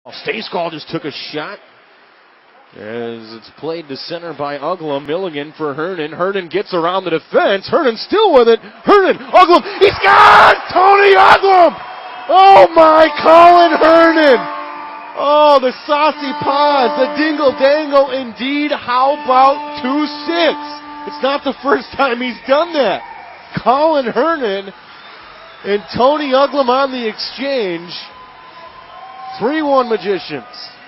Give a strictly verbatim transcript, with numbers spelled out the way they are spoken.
Stayskal just took a shot as it's played to center by Uglem. Milligan for Hernon. Hernon gets around the defense. Hernon still with it. Hernon, Uglem, he's got Tony Uglem! Oh my, Colin Hernon! Oh, the saucy paws, the dingle-dangle indeed. How about two six? It's not the first time he's done that. Colin Hernon and Tony Uglem on the exchange. three one Magicians.